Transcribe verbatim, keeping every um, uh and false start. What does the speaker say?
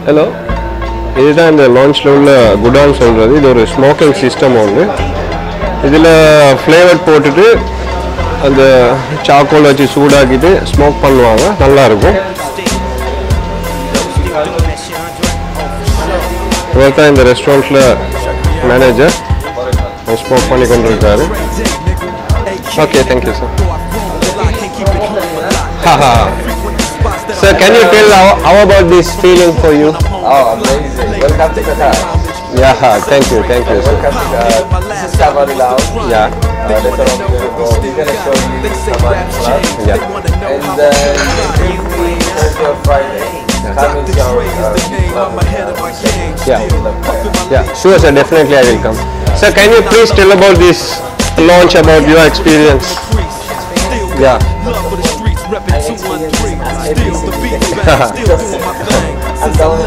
Hello. This is the launch level Gudan solradhu. This is a smoking system only. This is a flavored potato and the charcoal vachi soodakittu smoke பண்ணுவாங்க நல்லா இருக்கும். இவர்தான் இந்த ரெஸ்டாரண்ட்ல manager. smoke பண்ணி கொண்டிருக்காரு. Okay, thank you sir. Haha. Sir, can you tell how, how about this feeling for you? Oh, amazing. Welcome to Qatar. Yeah, thank you, thank you sir. Welcome to Qatar. This is Safari Lounge. Yeah. Uh, later on we will go. We're going to show you Safari Lounge. Yeah. And then every Thursday or Friday, come and show us. Yeah. Yeah, sure sir, definitely I will come. Sir, can you please tell about this launch, about your experience? Yeah. I'm